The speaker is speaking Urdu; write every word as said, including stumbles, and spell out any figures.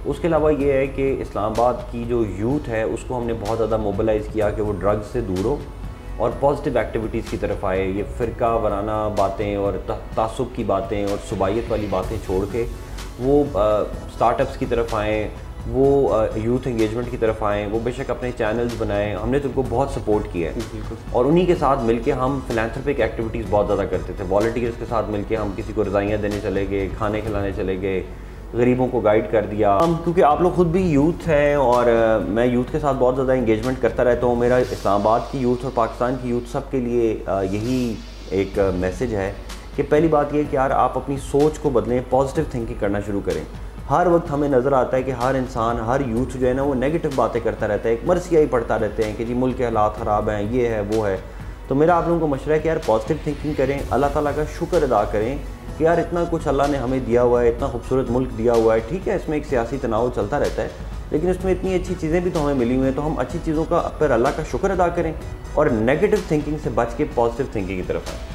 اس کے علاوہ یہ ہے کہ اسلام آباد کی جو یوتھ ہے اس کو ہم نے بہت زیادہ موبلائز کیا کہ وہ ڈرگز سے دور ہو اور پازیٹیو ایکٹیویٹیز کی طرف آئے. یہ فرقہ وارانہ باتیں اور تعصب کی باتیں اور صوبائیت والی باتیں چھوڑ کے وہ اسٹارٹ اپس کی طرف آئیں, وہ یوتھ انگیجمنٹ کی طرف آئیں, وہ بے شک اپنے چینلز بنائیں. ہم نے تو ان کو بہت سپورٹ کیا ہے اور انہی کے ساتھ مل کے ہم فلانتھروپک ایکٹیویٹیز بہت زیادہ کرتے تھے. والنٹیئرس کے ساتھ مل کے ہم کسی کو رضائیاں دینے چلے گئے, کھانے کھلانے چلے گئے, غریبوں کو گائیڈ کر دیا. ہم کیونکہ آپ لوگ خود بھی یوتھ ہیں اور میں یوتھ کے ساتھ بہت زیادہ انگیجمنٹ کرتا رہتا ہوں. میرا اسلام آباد کی یوتھ اور پاکستان کی یوتھ سب کے لیے یہی ایک میسج ہے کہ پہلی بات یہ کہ یار آپ اپنی سوچ کو بدلیں, پازیٹیو تھنکنگ کرنا شروع کریں. ہر وقت ہمیں نظر آتا ہے کہ ہر انسان, ہر یوتھ جو ہے نا وہ نیگیٹو باتیں کرتا رہتا ہے, ایک مرثیہ پڑھتا رہتے ہیں کہ جی ملک کے حالات خراب ہیں, یہ ہے وہ ہے. تو میرا آپ لوگوں کو مشورہ ہے کہ یار پازیٹیو تھنکنگ کریں, اللہ تعالیٰ کا شکر ادا کریں کہ یار اتنا کچھ اللہ نے ہمیں دیا ہوا ہے, اتنا خوبصورت ملک دیا ہوا ہے. ٹھیک ہے اس میں ایک سیاسی تناؤ چلتا رہتا ہے لیکن اس میں اتنی اچھی چیزیں بھی تو ہمیں ملی ہوئی ہیں, تو ہم اچھی چیزوں کا پر اللہ کا شکر ادا کریں اور نیگیٹو تھنکنگ سے بچ کے پازیٹیو تھنکنگ کی طرف آئیں.